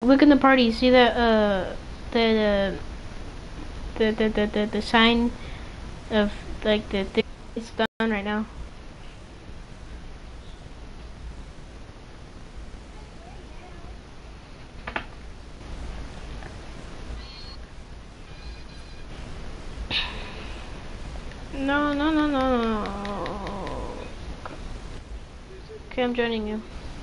Look in the party. See that the the sign of like the thing it's done right now. No, no, no, no, no. Okay, I'm joining you.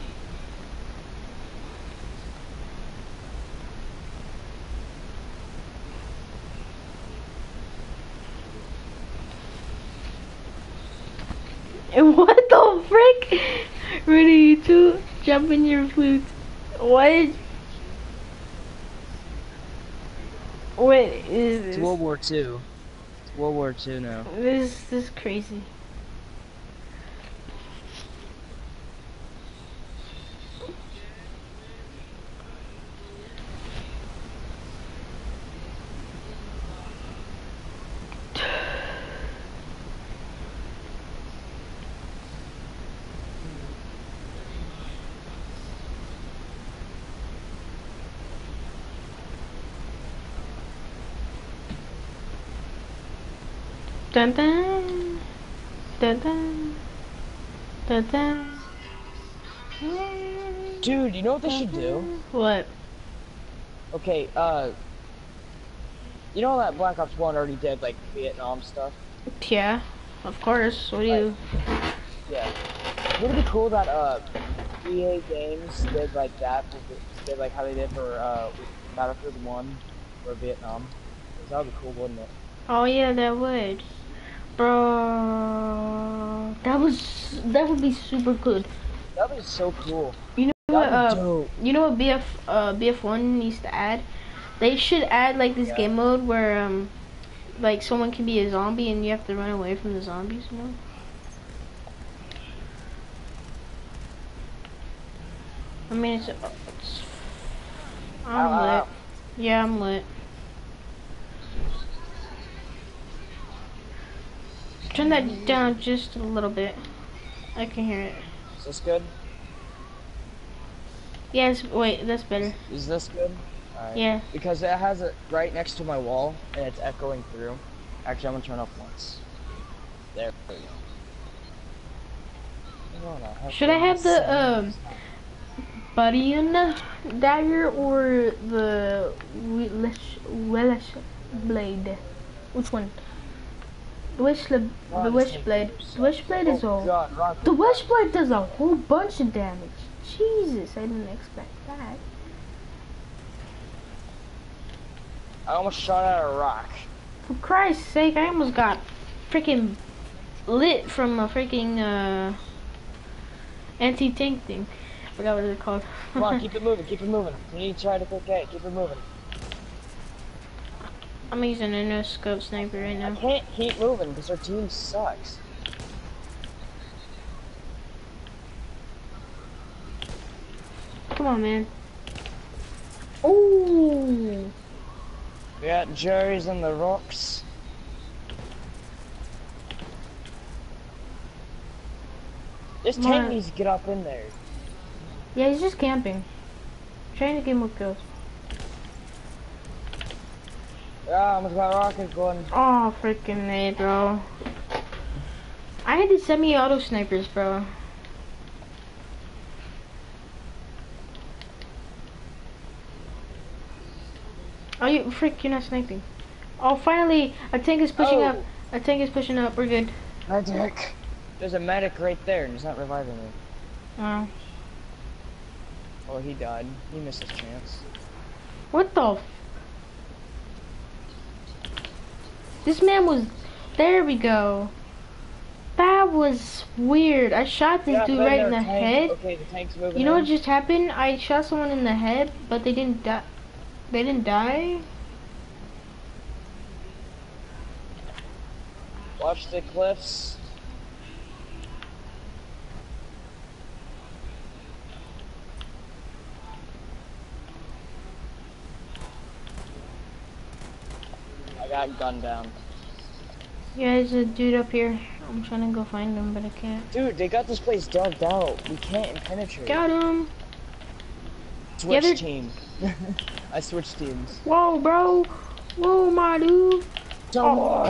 And what the frick? Ready to jump in your flute? What? Wait, is this? It's World War II. It's World War II now. This is crazy. Dun dun dun dun dun dun. Dude, you know what they should do? What? Okay, you know that Black Ops 1 already did, like, Vietnam stuff? Yeah, of course. What do you? Yeah. Would it be cool that, EA Games did, like, that, did, like, how they did for, Battlefield 1 for Vietnam? That would be cool, wouldn't it? Oh yeah, that would. Bro, that would be super good. That would be so cool. You know what? Dope. You know what BF1 needs to add? They should add like this game mode where like someone can be a zombie and you have to run away from the zombies. You know? I mean, I'm lit. Yeah, I'm lit. Turn that down just a little bit. I can hear it. Is this good? Yes, wait, that's better. Is this good? Alright. Yeah. Because it has it right next to my wall, and it's echoing through. Actually, I'm gonna turn off once. There we go. Should I have the Barian dagger or the Welsh blade? Which one? The Wishblade. The Wishblade. The Wishblade is all. The Wishblade does a whole bunch of damage. Jesus, I didn't expect that. I almost shot at a rock. For Christ's sake, I almost got freaking lit from a freaking anti-tank thing. I forgot what it's called. Come on, keep it moving, keep it moving. We need to try to click A, keep it moving. I'm using a no scope sniper right now. I can't keep moving because our team sucks. Come on, man. Ooh. We got Jerry's on the rocks. This tank needs to get up in there. Yeah, he's just camping. Trying to get more kills. Yeah, I almost got rockets going. Oh, freaking A, bro. I had the semi-auto snipers, bro. Oh, you're not sniping. Oh, finally, a tank is pushing up. A tank is pushing up. We're good. Medic. There's a medic right there, and he's not reviving me. Oh. Oh, he died. He missed his chance. What the? This man was. There we go. That was weird. I shot this dude right in the head. Okay, the tank's moving. You know what just happened? I shot someone in the head, but they didn't die. They didn't die. Watch the cliffs. I got gunned down. Yeah, there's a dude up here. I'm trying to go find him, but I can't. Dude, they got this place dug out. We can't penetrate. Got him. Switch team. I switched teams. Whoa, bro. Whoa, my dude. Oh.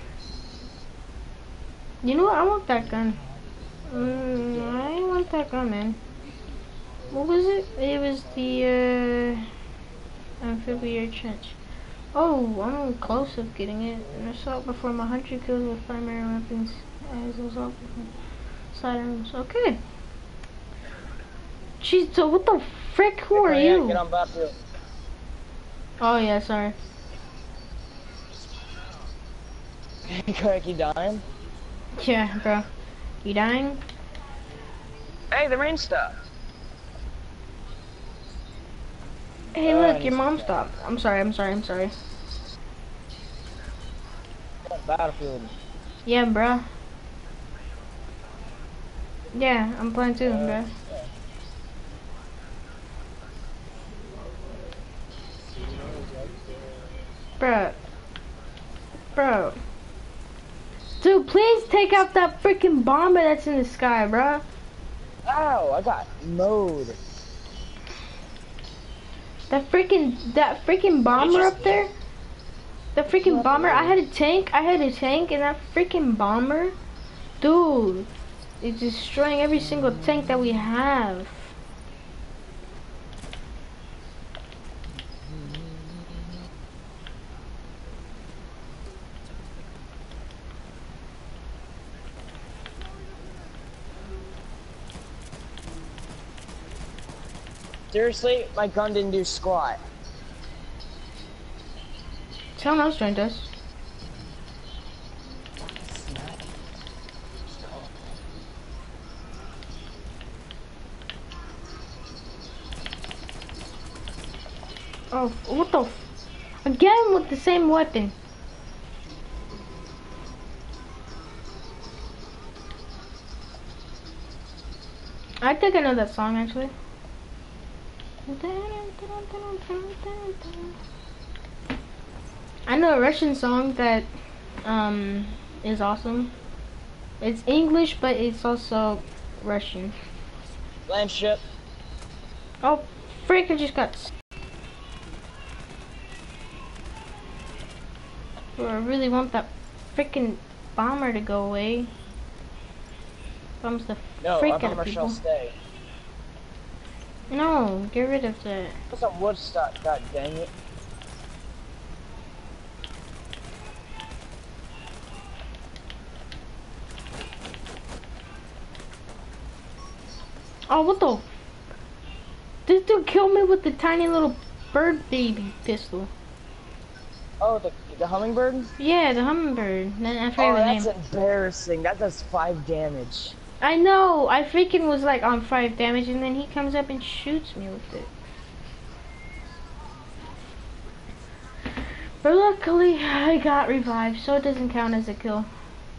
You know what? I want that gun. I want that gun, man. What was it? It was the amphibious trench. Oh, I'm close of getting it. An assault perform 100 kills with primary weapons as a assault perform sidearms. Okay. Jeez, so what the frick? Who are you? Get on battlefield. Oh yeah, sorry. Craig, you dying? Yeah, bro. You dying? Hey, the rain stopped. Hey, look, your mom stopped. I'm sorry. Battlefield. Yeah, bro. Yeah, I'm playing too, bro. Bro. Dude, please take out that freaking bomber that's in the sky, bro. Ow, I got mowed. That freaking bomber up there. The freaking bomber. I had a tank, and that freaking bomber, dude, is destroying every single tank that we have. Seriously, my gun didn't do squat. Someone else joined us. Oh, what the again with the same weapon. I think I know that song actually. I know a Russian song that is awesome. It's English, but it's also Russian. Land ship. Oh, frick! I just got. I really want that freaking bomber to go away. Bombs the No, freak our out of bomber shall people. stay. No, get rid of that. What's up, Woodstock? God dang it. Oh, what the? This dude killed me with the tiny little bird baby pistol. Oh, the hummingbird? Yeah, the hummingbird. Then I forget Oh, the that's name. embarrassing. That does 5 damage. I know. I freaking was like on 5 damage, and then he comes up and shoots me with it. But luckily, I got revived, so it doesn't count as a kill.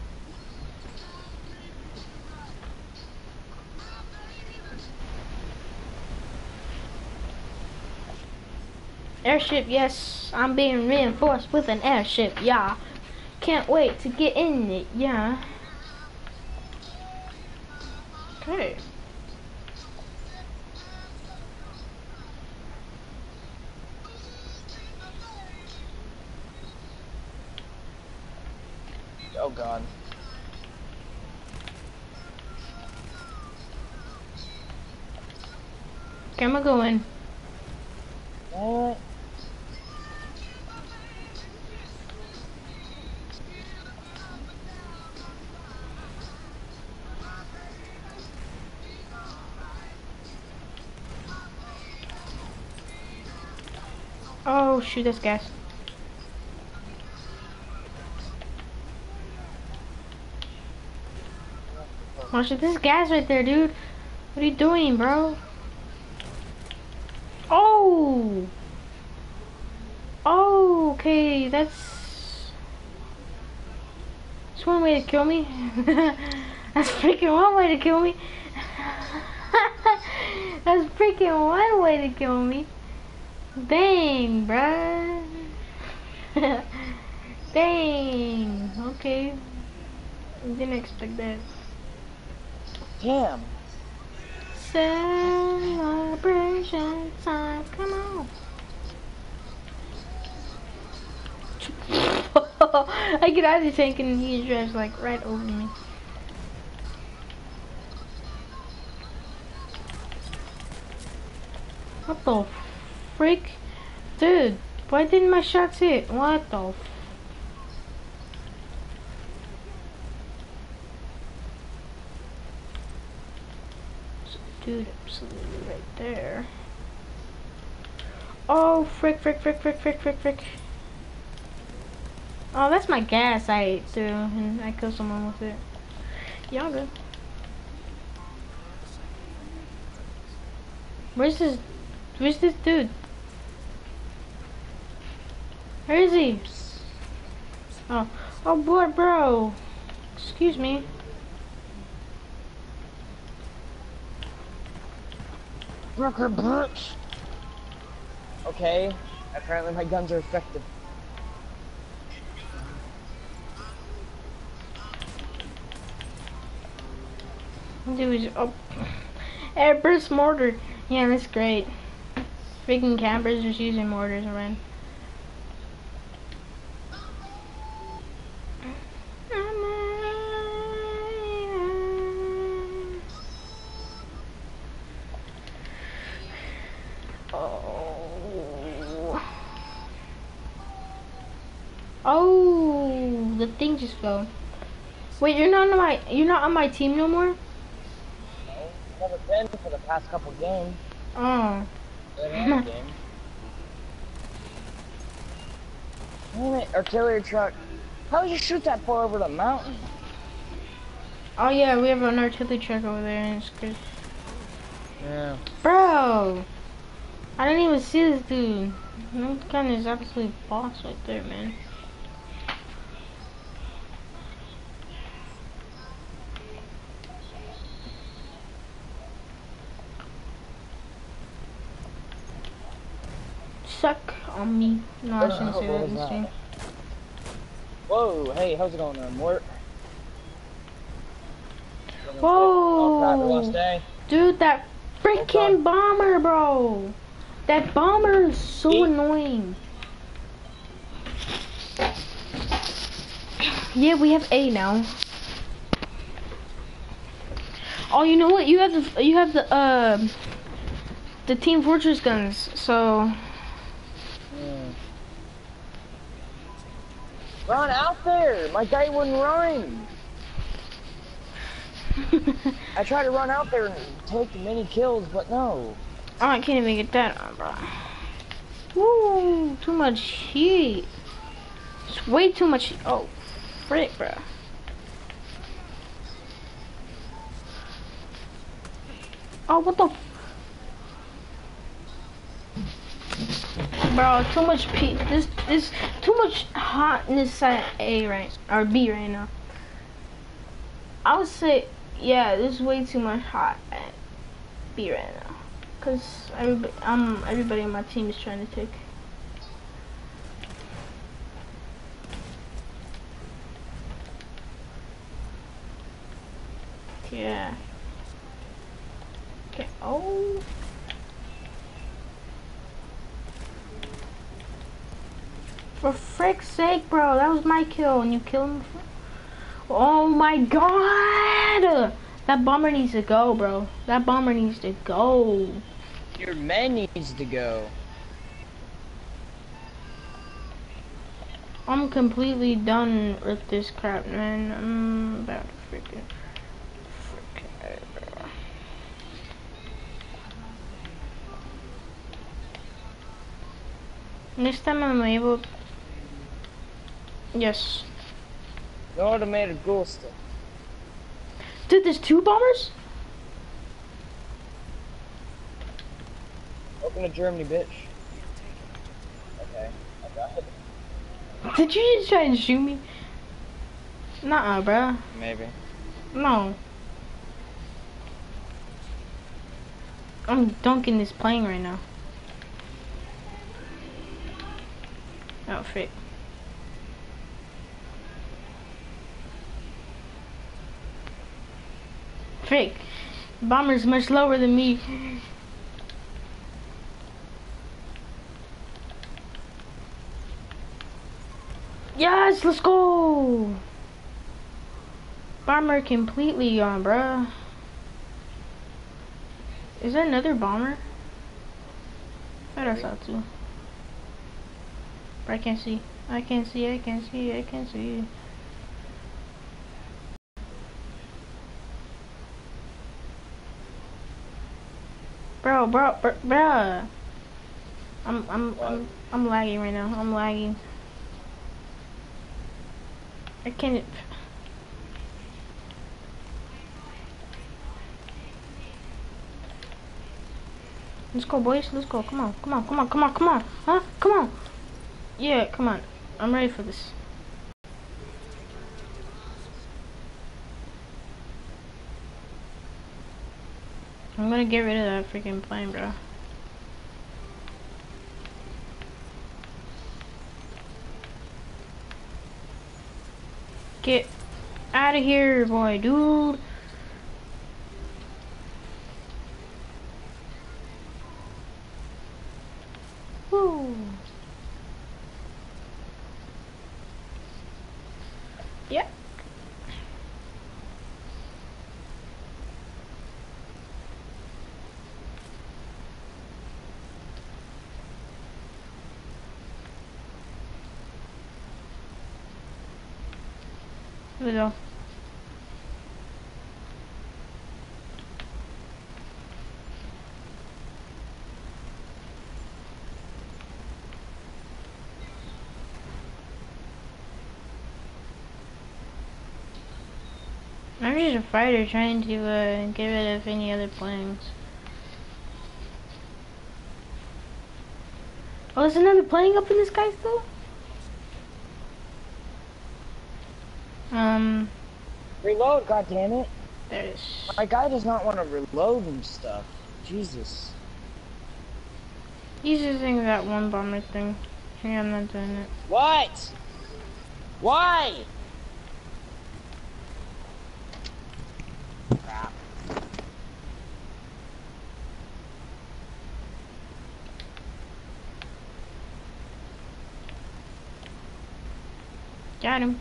Airship, yes. I'm being reinforced with an airship, yeah. Can't wait to get in it, yeah. Okay. Oh god. Okay, I'm gonna go in. What? Oh shoot, that's gas. Watch it, this gas right there, dude. What are you doing, bro? Oh! Oh, okay, that's one way to kill me. That's freaking one way to kill me. That's freaking one way to kill me. Dang, bruh. Dang. Okay. Didn't expect that. Damn. Celebration time. Come on. I get out of the tank and he drives like right over me. What the freak? Dude, why didn't my shots hit? What the dude, absolutely right there. Oh, frick. Oh, that's my gas I ate too, and I killed someone with it. Y'all good. Where's this dude? Where is he? Oh boy, bro. Excuse me. Okay, apparently my guns are effective. Dude, oh, airburst mortar. Yeah, that's great. Freaking campers just using mortars around. Oh, the thing just fell. Wait, you're not on my team no more? No, never been for the past couple games. Oh. Game. Damn it, artillery truck. How did you shoot that far over the mountain? Oh yeah, we have an artillery truck over there and it's good. Yeah. Bro! I didn't even see this dude. That gun is absolutely boss right there, man. Suck on me. No, I shouldn't say that in this game. Whoa, hey, how's it going, Mort? Whoa! Dude, that freaking bomber, bro! That bomber is so annoying. Yeah, we have A now. Oh, you know what? You have the Team Fortress guns, so. Run out there! My guy wouldn't run! I tried to run out there and take many kills, but no. Oh, I can't even get that on, bro. Woo! Too much heat. It's way too much heat. Oh, frick, bro. Oh, what the? Bro, too much this too much hotness at A right or B right now. I would say, yeah, there's way too much hot at B right now, cause everybody on my team is trying to take. Yeah. Okay. Oh. For frick's sake, bro, that was my kill, and you killed him. Oh my god! That bomber needs to go, bro. That bomber needs to go. Your man needs to go. I'm completely done with this crap, man. I'm about to freaking bro. Next time I'm able. Yes. The automated ghost. Dude, there's 2 bombers? Welcome to Germany, bitch. Okay, I got it. Did you just try and shoot me? Nuh-uh, bruh. Maybe. No. I'm dunking this plane right now. Oh, frick. Frick. The bomber's much lower than me. Yes, let's go. Bomber completely gone, bruh. Is that another bomber? I thought I saw two. But I can't see. I can't see. I can't see. I can't see. Bro. I'm lagging right now. I'm lagging. I can't. Let's go, boys. Let's go. Come on. Come on. Come on. Come on. Come on. Huh? Come on. Yeah. Come on. I'm ready for this. I'm gonna get rid of that freaking plane, bro. Get out of here, boy, dude. Woo. Yep. Here we go. I'm just a fighter trying to get rid of any other planes. Oh, there's another plane up in the sky still? Reload, goddammit. There it is. My guy does not want to reload and stuff. Jesus. He's using that one bomber thing. Yeah, I'm not doing it. What? Why? Crap. Got him.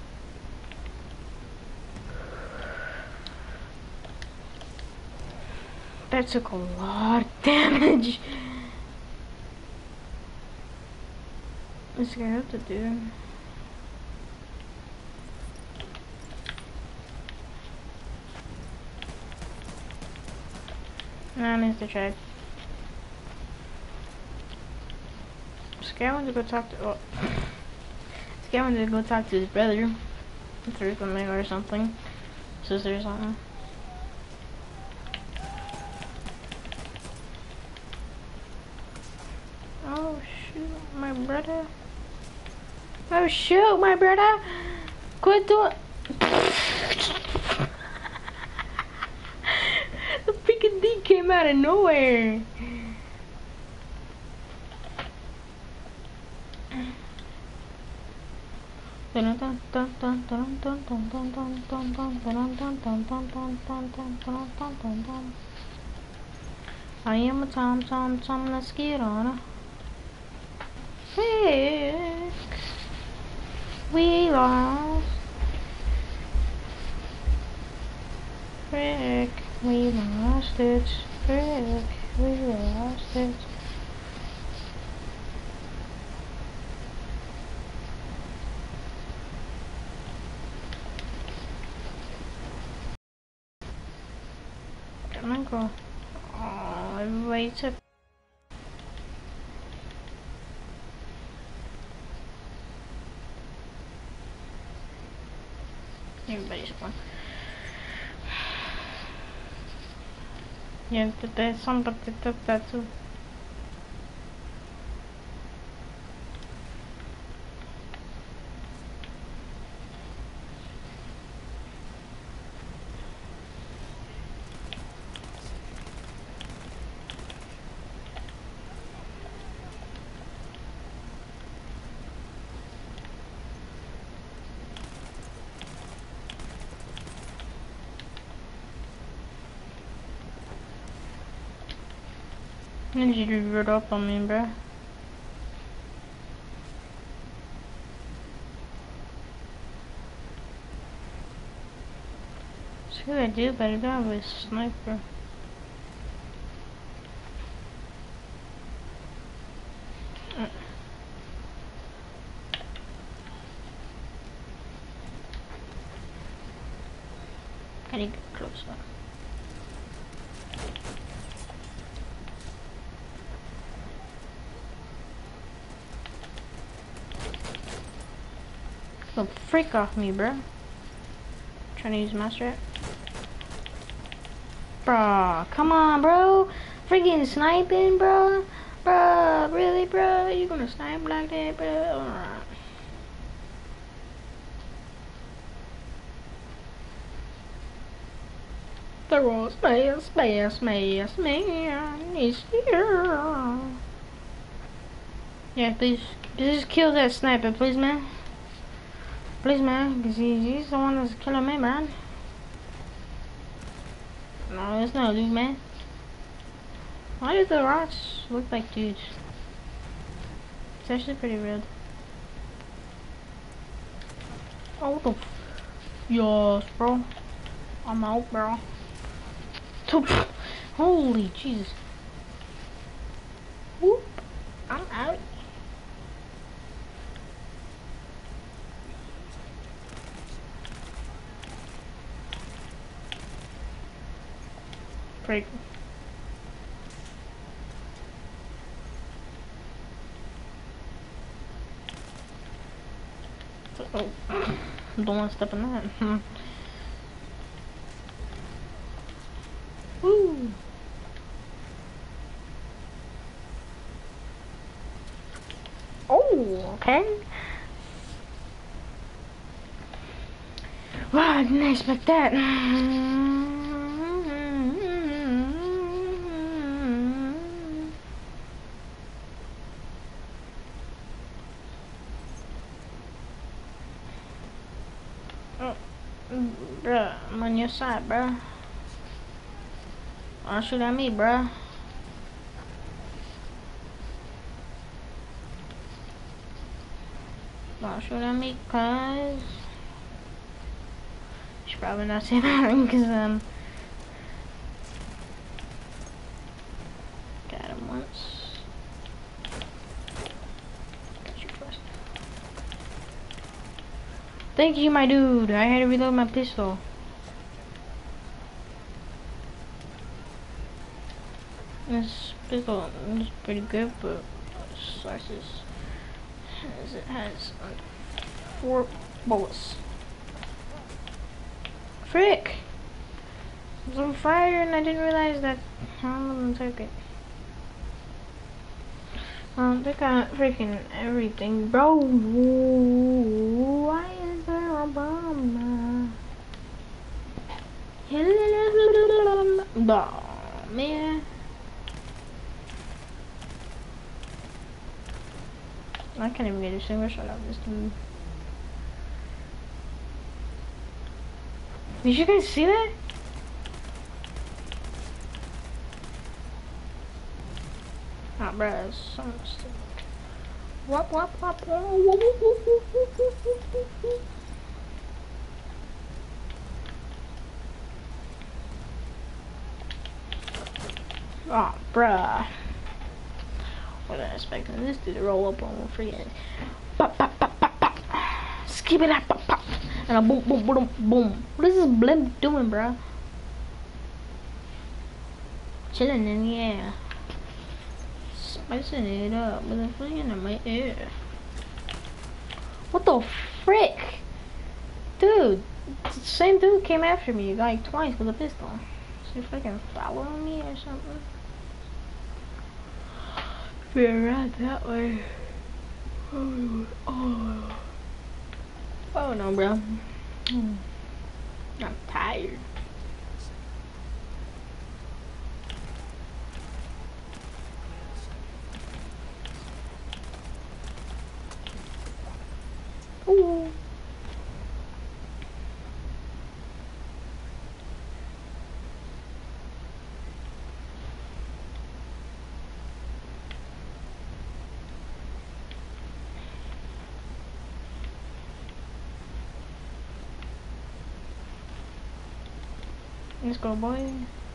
That took a lot of damage. What's gonna have to do? Nah, I missed the track. This guy wants to go talk to. Oh. This guy wanted to go talk to his brother. Through something or something. Sister or something. Oh shoot, my brother. Oh shoot, my brother. Quit doing. The freaking D came out of nowhere. I am a tom, let's get on it. Frick, we lost. Frick, we lost it. Frick, we lost it. Come on, go. Oh, everybody took. Everybody's one. Yeah, there's somebody took that too. Did you revert up on me, bruh? I do better than with sniper. I need to get closer. Get the freak off me, bro. Trying to use my strap. Bruh, come on, bro. Freaking sniping, bro. Bruh, really, bro? You gonna snipe like that, bro? Alright. The world's best man is here. Yeah, please kill that sniper, please, man. Please, man, because he's the one that's killing me, man. No, it's not dude, man. Why do the rocks look like dudes? It's actually pretty weird. Oh, what the yes, bro. I'm out, bro. Holy Jesus. Whoop. I'm out. Great. Oh, don't want to step in that. Woo. Oh, okay. Wow, I didn't expect that. Oh, bruh, I'm on your side, bruh. Don't shoot at me, bruh. Don't shoot at me, cuz. Should probably not say that because got him once. Got you first. Thank you, my dude. I had to reload my pistol. This pistol is pretty good, but it sucks as it has 4 bullets. Frick! It was on fire and I didn't realize that how of them took it. They got freaking everything, bro. Why is there a bomb? Oh, man. I can't even get a single shot out of this dude. Did you guys see that? Ah, bruh, it's so much. Wop, wop, wop, wop. Oh, bruh. Wasn't expecting this dude to roll up on one freaking pop, pop, pop, pop, pop. Skip it up, pop, pop. And a boom, boom, boom, boom. What is this blimp doing, bruh? Chilling in the air. Spicing it up with a fling in my ear. What the frick? Dude, the same dude came after me like twice with a pistol. Is he freaking following me or something? We're right that way. Oh no, bro. I'm tired. Ooh. Let's go, boy.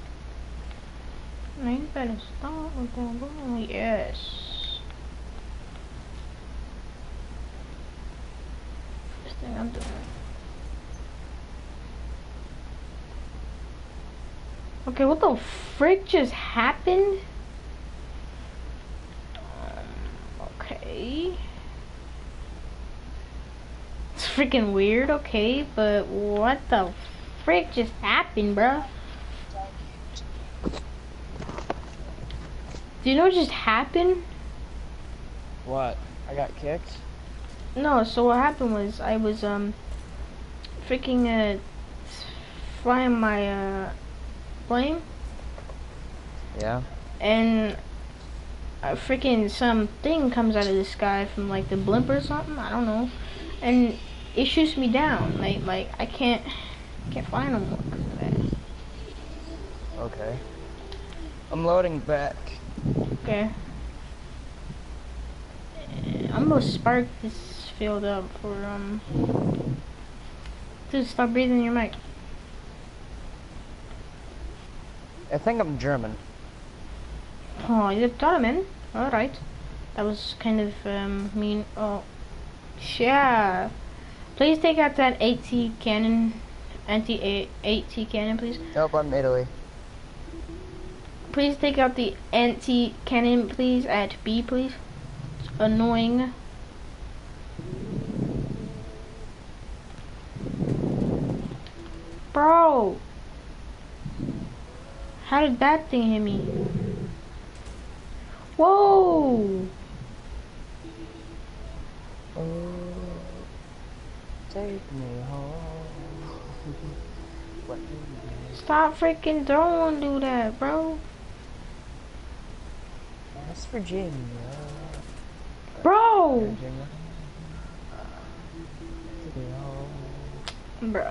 No, you better stop with that, boy. Yes. This thing I'm doing. Okay, what the frick just happened? Okay. It's freaking weird, okay, but what the frick just happened, bruh? Do you know what just happened? What? I got kicked? No, so what happened was I was freaking flying my plane, Yeah. and a freaking something comes out of the sky from like the blimp or something, I don't know, and it shoots me down. Like I can't fly no more because of that. Okay. I'm loading back. Okay. I'm gonna spark this field up for dude, stop breathing in your mic. I think I'm German. Oh, you're German? Alright. That was kind of mean. Oh, yeah. Please take out that AT cannon, anti-AT cannon, please. Nope, I'm Italy. Please take out the anti-cannon, please, at B, please. It's annoying. Bro! How did that thing hit me? Whoa! Oh, take me home. What do you do? Stop freaking don't do that, bro. West Virginia. Bro! Virginia. Take me home. Bro.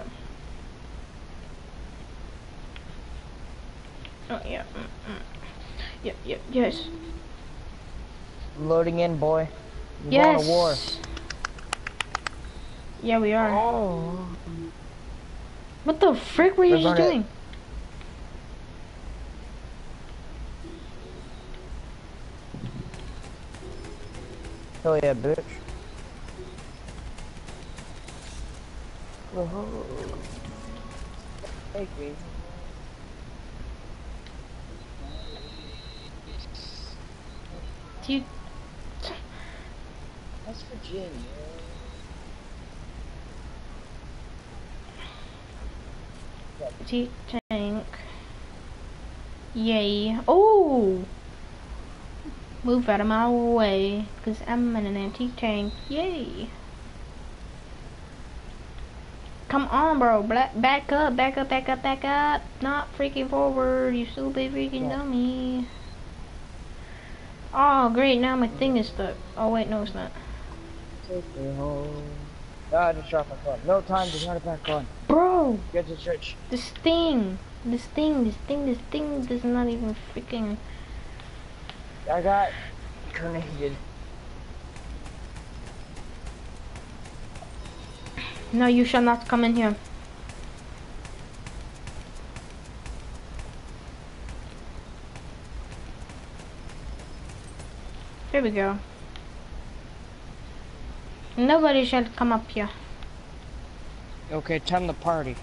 Oh, yeah. Yep, yes. Loading in, boy. We're Yes. going to war. Yeah, we are. Oh. What the frick were you just doing? Hell yeah, bitch. Oh. Take me. Dude. West Virginia. Tank. Yay. Oh! Move out of my way, because I'm in an antique tank. Yay! Come on, bro. Back up. Not freaking forward, you stupid freaking dummy. Oh, great. Now my thing is stuck. Oh, wait, no, it's not. Take me home. Ah, I just dropped my phone. No time to turn it back on. Bro! Get to church. This thing does not even freaking... I got grenaded. No, you shall not come in here. There we go. Nobody shall come up here. Okay, time to party.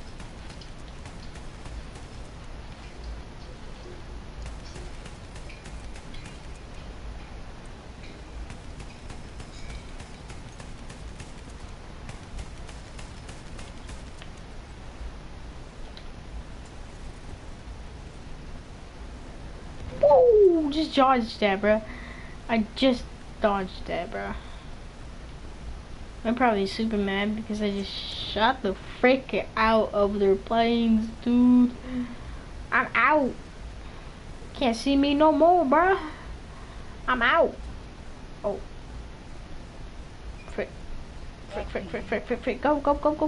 Ooh, just dodged that, bro. I just dodged that, bro. I'm probably super mad because I just shot the frick out of their planes, dude. I'm out. Can't see me no more, bro. I'm out. Oh. Frick. Frick. Go.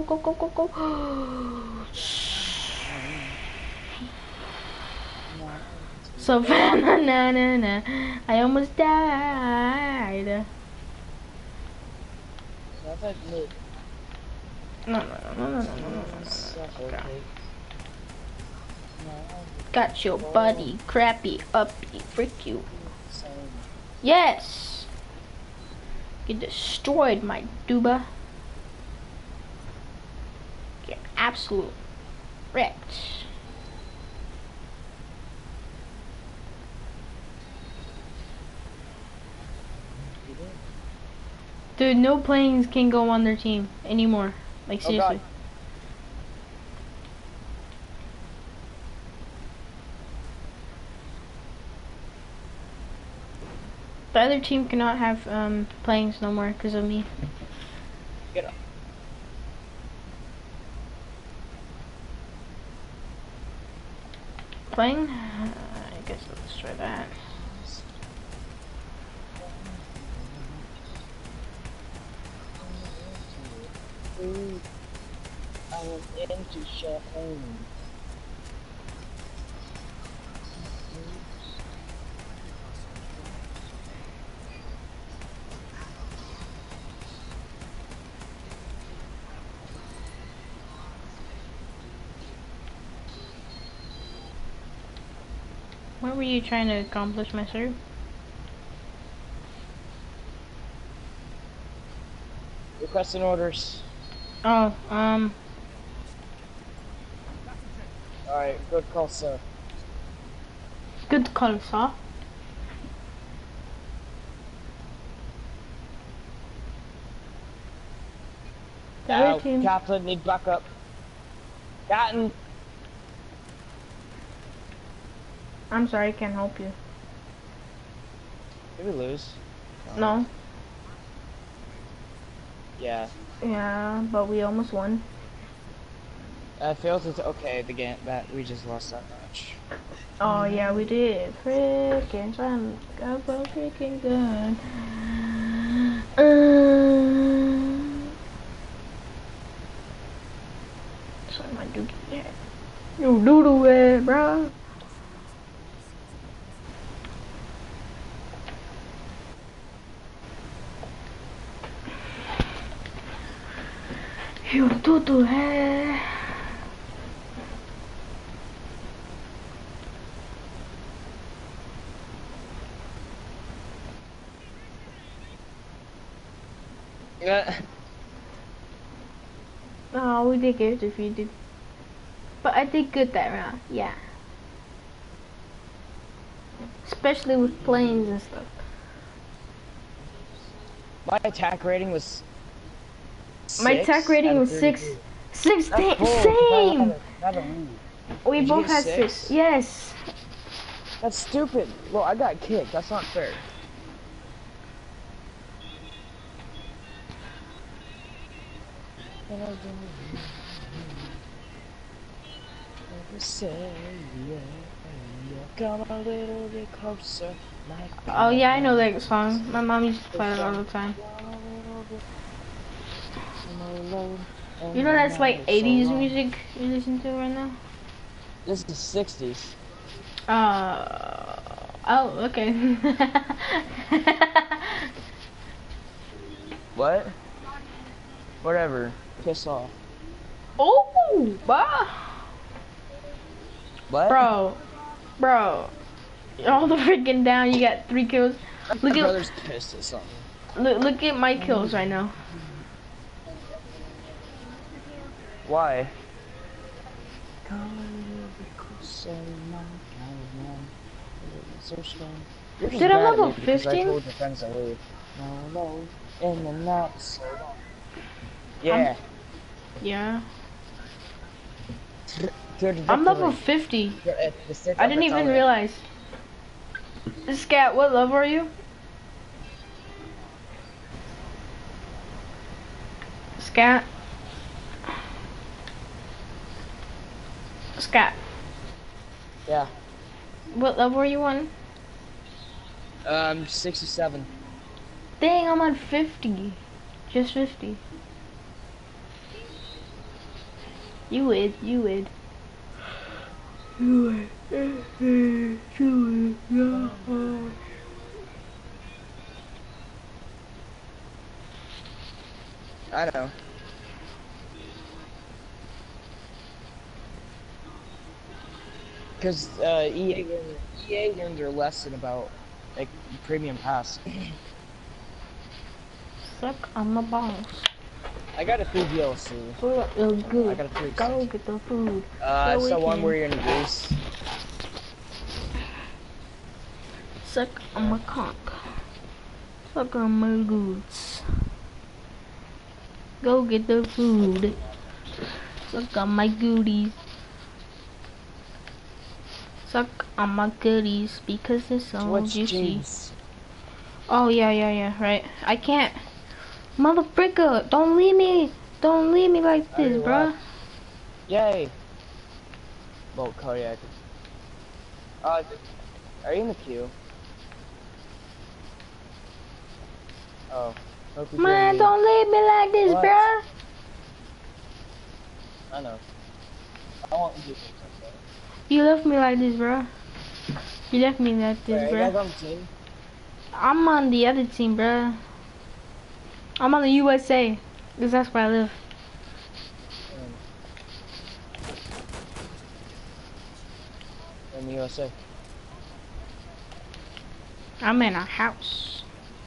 Savannah, na. I almost died. No. Got your buddy, crappy, uppy, frick you. Yes! Get destroyed, my dooba. Get absolute wrecked. Dude, no planes can go on their team anymore. Like, seriously. God. The other team cannot have planes no more because of me. Get up. Plane? I guess let's try that. Ooh, I am into champagne. What were you trying to accomplish, my sir? Requesting orders. Oh, Alright, good call, sir. good call, sir. The other team. Kaplan, need backup. Gotten. I'm sorry, I can't help you. Did we lose? No. Yeah. Yeah, but we almost won. I failed to. Okay, the game that we just lost that match. Oh yeah, we did. Freaking son, got so freaking good. Sorry, my dookie. Yeah. You doodle it, bro. You doodle it. Yeah. Oh, we did get defeated. But I did good that round, yeah. Especially with planes and stuff. My attack rating was. My attack rating was 6. 16. Cool. Same. Another lead. We Did you both get had 6? 6. Yes. That's stupid. Well, I got kicked. That's not fair. Come a little bit closer. Oh yeah, I know that song. My mom used to play it all the time. You know that's like 80s music you listen to right now? This is 60s. Oh, okay. What? Whatever. Piss off. Oh, bah. What? Bro. All the freaking down, you got 3 kills. My brother's pissed at something. Look at my kills right now. Why? Dude, I'm level 15. I told your friends to leave. In the nuts. Yeah. Yeah. I'm level 50. I didn't even realize. Scat, what level are you? Scat. Scat. Yeah. What level are you on? 67. Dang, I'm on 50. Just 50. You would. I know. Because EA games are less than about like premium pass. Suck on my balls. I got a free DLC. Oh, I good. got a free Go extension. get the food. It's So the we one can where you're in Greece. suck on my cock. Suck on my goods. Go get the food. Suck on my goodies. Suck on my goodies because it's so What's juicy. cheese? Oh yeah, right. I can't. Motherfricker, don't leave me. Don't leave me like this, bruh. Yay! Bolt Kodiak. Are you in the queue? Oh. Hope you're Man, doing don't leave me like this, What? bruh. I know. I won't do this. You left me like this, bruh. You left me like this, Are you guys bruh. on the team? I'm on the other team, bruh. I'm on the USA. Because that's where I live. In the USA. I'm in a house.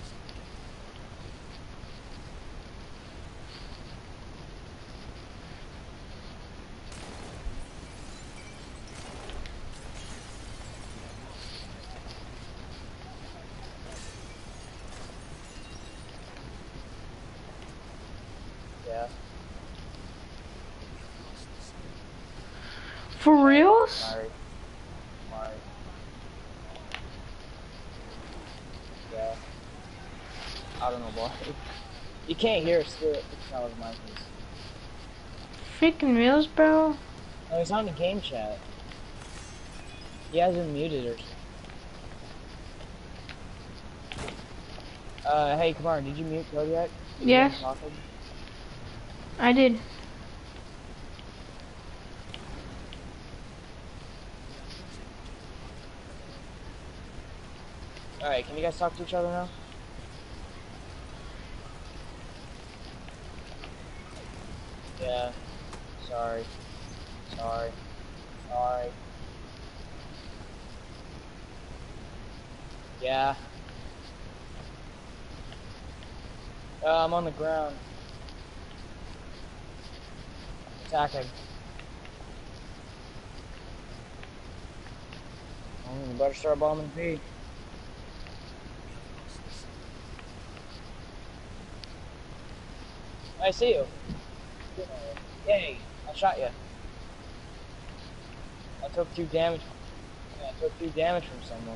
Yeah. For reals? Sorry. Yeah. I don't know why. You can't hear us through it. It's not what mine is. Freaking reals, bro? Oh, he's on the game chat. He hasn't muted or something. Hey, come on, did you mute Kodiak? Yes. I did. Alright, can you guys talk to each other now? Yeah. Sorry. Sorry. Yeah. I'm on the ground. Attacking. Oh, you better start bombing P. I see you. Yay, I shot you. I took 2 damage. Yeah, I took 2 damage from someone.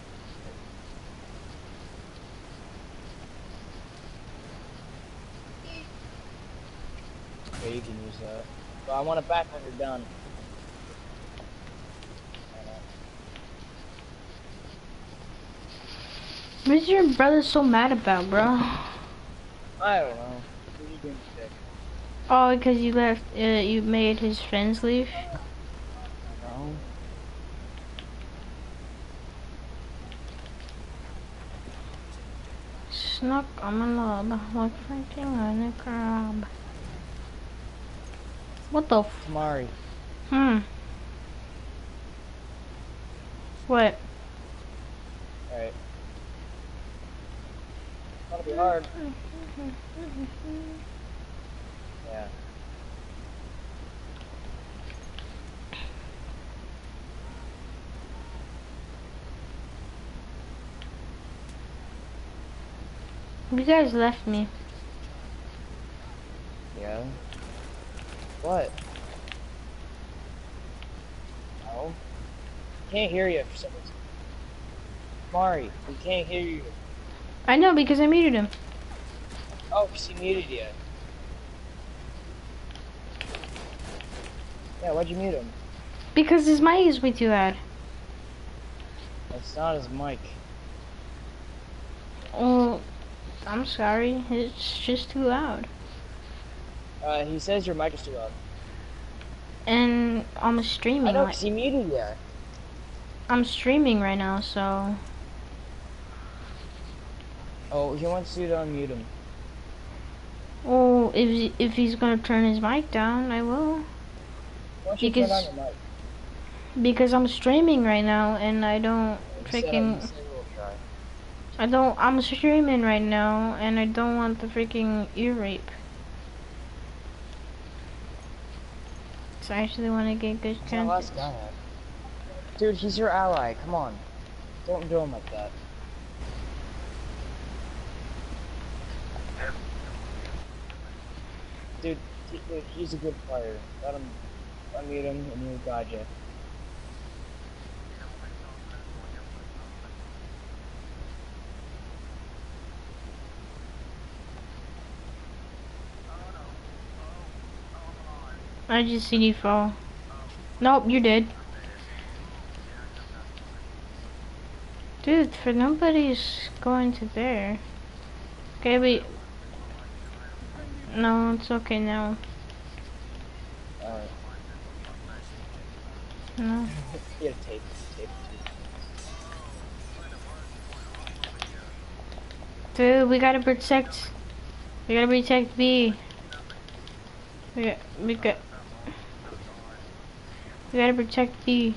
Okay, you can use that. But I want it back when you're done. What's your brother so mad about, bro? I don't know. What are you doing today? Oh, because you left, you made his friends leave? No. Snuck on my lob, like fighting on a crab. What the f- Tamari. What? Alright. It's gonna be hard. Yeah. You guys left me. Yeah. What? No. Can't hear you for some reason. Mari, we can't hear you. I know because I muted him. Oh, because he muted you. Yeah, why'd you mute him? Because his mic is way too loud. That's not his mic. Oh, I'm sorry. It's just too loud. He says your mic is too loud. And I'm streaming. I know, because he muted you. I'm streaming right now, so... Oh, he wants you to unmute him. Oh, if he's gonna turn his mic down, I will. Why don't you turn on your mic? Because I'm streaming right now and I don't You freaking. said we'll try. I'm streaming right now and I don't want the freaking ear rape. So I actually want to get good What's that last content. guy at? Dude, he's your ally. Come on. Don't do him like that. Dude, he's a good player. Let him unmute him and he'll guide you. I just seen you fall. Nope, you're dead. Dude, for nobody's going to there. Okay, wait. No, it's okay now. Alright. No. You gotta tape it. Dude, we gotta protect. We gotta protect B. We gotta protect B.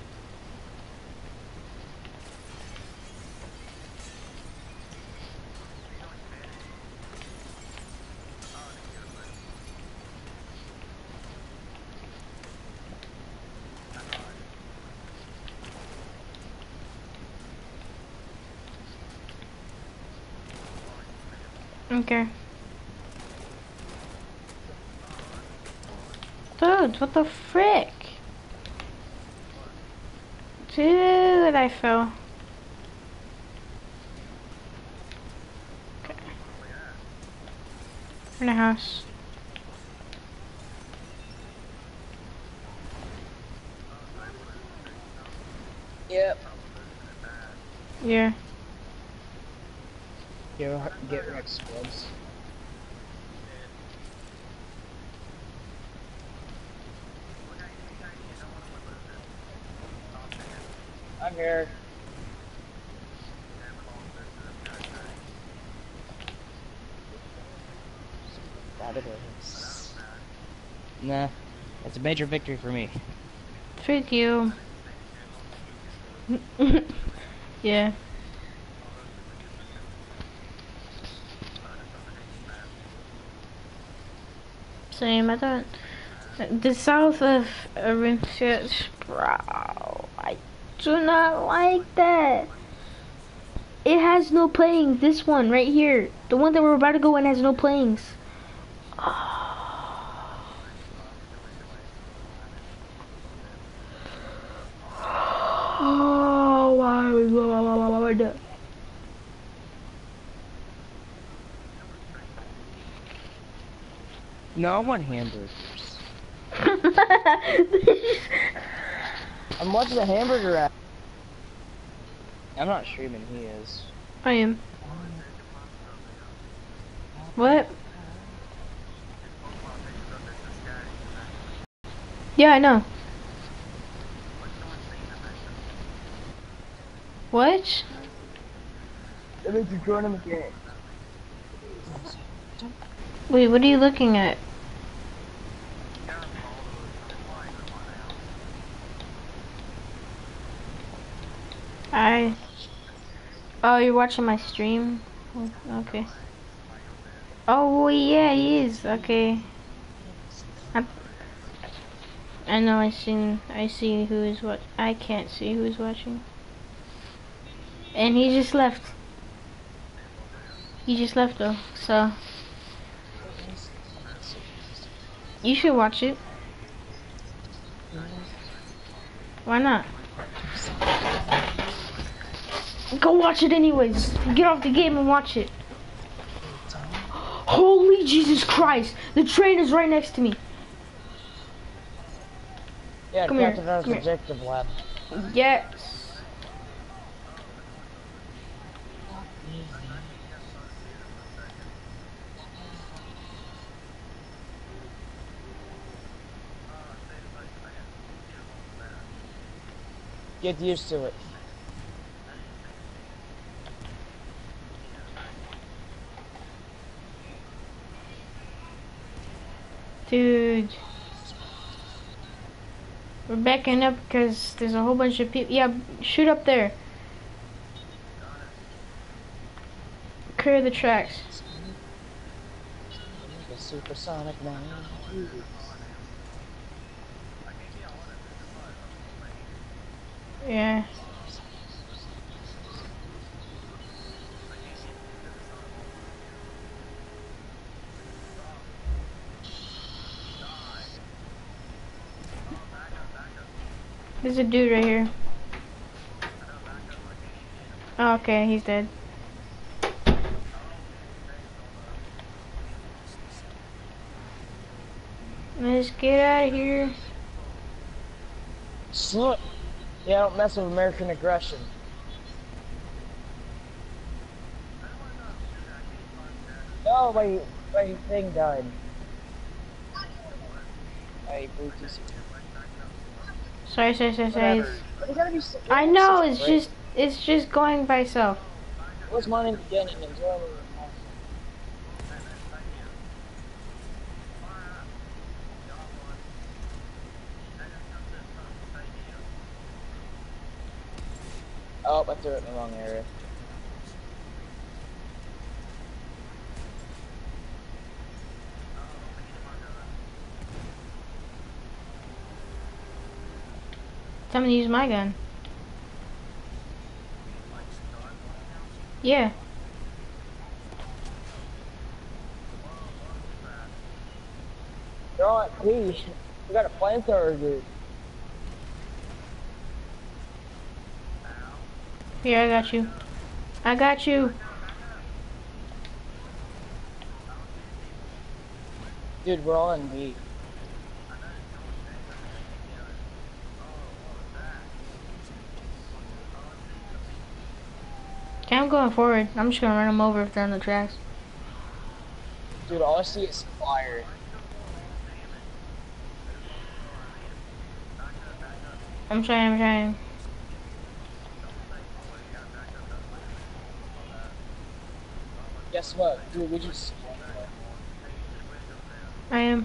Okay. Dude, what the frick? Dude, I fell. Okay. In the house. Yep. Yeah. Get Rex scrubs. I'm here. That it is. Nah, it's a major victory for me. Frick you. Yeah. Same, I don't. The south of Rimfield, bro. I do not like that. It has no playing. This one right here, the one that we're about to go in, has no playings. Oh my lord. No, I want hamburgers. I'm watching the hamburger app. I'm not streaming, he is. I am. What? Yeah, I know. What? That means you join him again. Wait, what are you looking at? Oh, you're watching my stream? Oh, okay. Oh, yeah, he is. Okay. I know, I see who is what. I can't see who is watching. And he just left. He just left though, so. You should watch it. Why not? Go watch it anyways. Get off the game and watch it. Holy Jesus Christ! The train is right next to me. Yeah, Come here, Captain Earth's come here. objective lab. Yes. Get used to it. Dude. We're backing up because there's a whole bunch of people. Yeah, shoot up there. Clear the tracks. The supersonic man. Yeah. There's a dude right here. Oh, okay, he's dead. Let's get out of here. Slow. Yeah, don't mess with American aggression. Oh, my thing died. My Bluetooth. Sorry. You gotta be I know, it's just going by itself. What's mine in the beginning? Enjoy me. Oh, I threw it in the wrong area. Tell me to use my gun. Yeah. They're all at P. We got a flamethrower, dude. Here, I got you. I got you. Dude, we're all in B. Okay, I'm going forward. I'm just gonna run them over if they're on the tracks. Dude, all I see is fire. I'm trying. Guess what? Dude, we just... I am.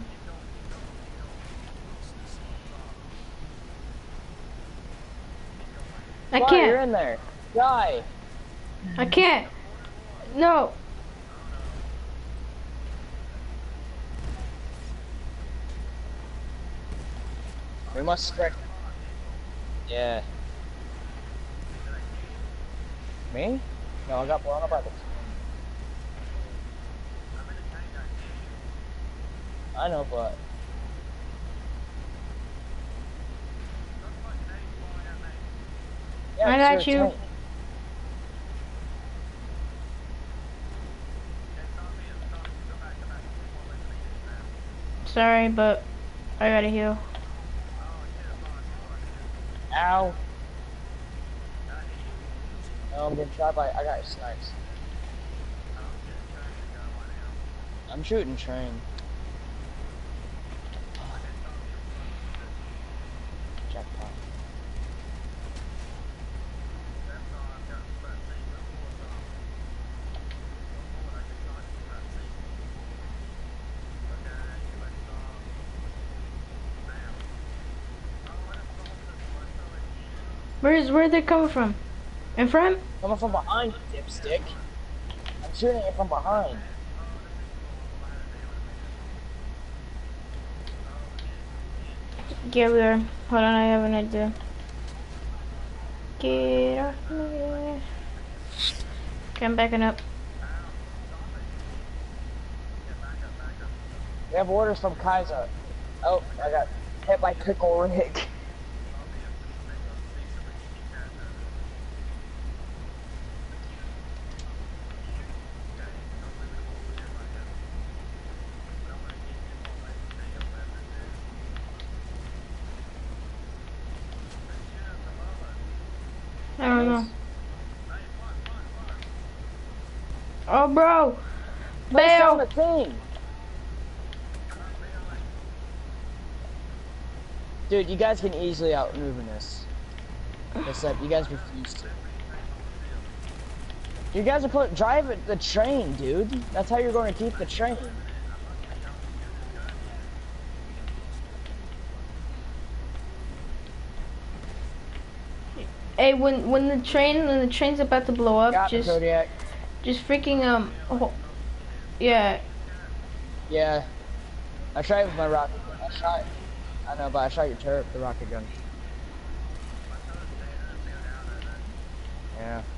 I Fire, can't. you're in there. Die. I can't. No. We must strike. Yeah. Me? No, I got blown up by the... I know, but... Yeah, I got sure, you. tank. Sorry, but I gotta heal. Ow. No, I'm getting shot by... I got snipes. I'm shooting train. Jackpot. Where they coming from? In front? Coming from behind you, dipstick. I'm shooting it from behind. Yeah, we are. Hold on, I have an idea. Get off me. Okay, I'm backing up. We have orders from Kaiser. Oh, I got hit by Pickle Rick. I don't know. Oh, bro. Place down Bail. the thing. Dude, you guys can easily outmaneuver this. Except you guys refuse to. You guys are drive the train, dude. That's how you're going to keep the train. Hey, when the train's about to blow up, Got the Kodiak. just freaking yeah. Yeah. I shot it with my rocket gun. I know, but I shot your turret with the rocket gun. Yeah.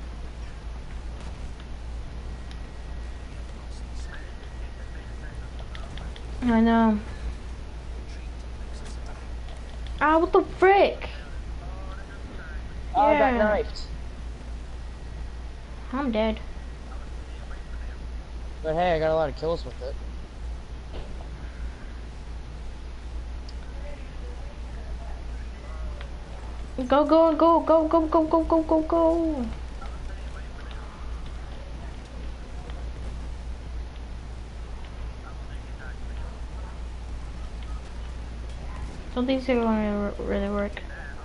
I know. Ah, what the frick? Oh, I got Yeah. knifed. I'm dead. But hey, I got a lot of kills with it. Go, go, go, go, go, go, go, go, go, go. Don't think it's gonna really work.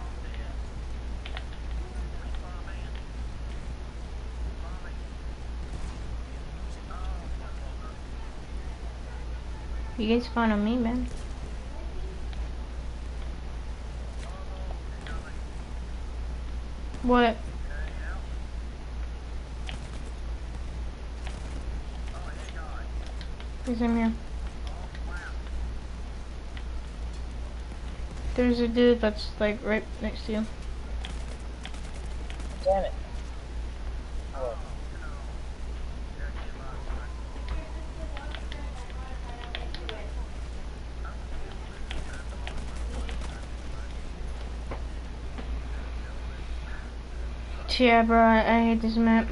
You guys fun on me, man. What? He's in here. There's a dude that's like right next to you. Damn it. Oh. Yeah, bro, I hate this map.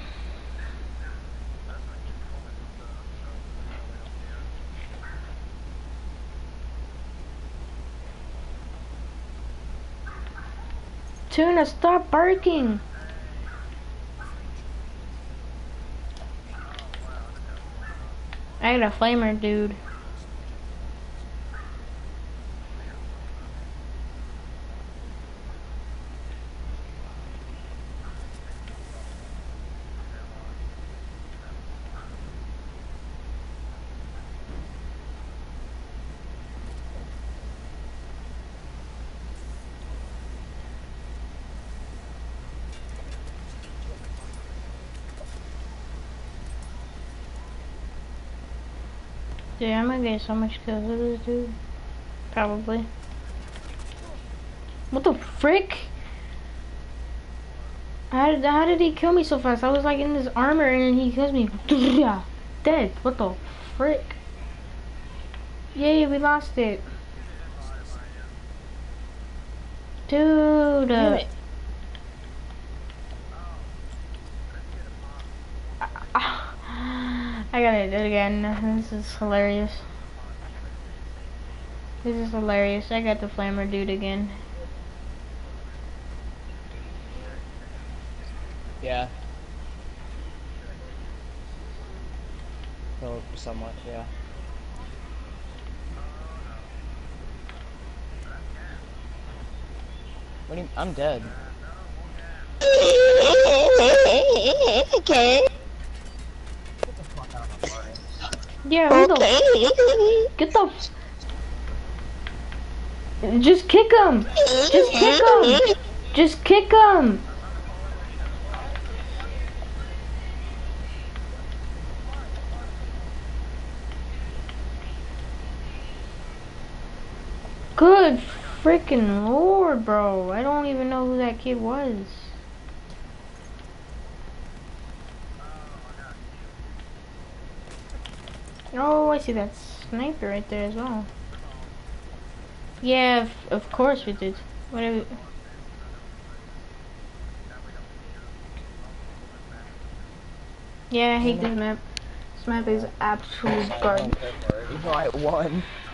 Tuna, stop barking! I got a flamer, dude. Dude, I'm gonna get so much kills with this dude. Probably. What the frick? How did he kill me so fast? I was like in this armor and he kills me. Dead. What the frick? Yay, we lost it. Dude. Damn it. I gotta do it again. This is hilarious. This is hilarious. I got the flamer dude again. Yeah. So, somewhat, yeah. What do you, I'm dead. Okay. Get the fuck out of my party. Yeah, who the get the just kick him. Just kick him. Just kick him. Good freaking lord, bro. I don't even know who that kid was. Oh, I see that sniper right there as well. Yeah, of course we did. Whatever. Yeah, I hate this map. This map is absolute garbage. Even though I won.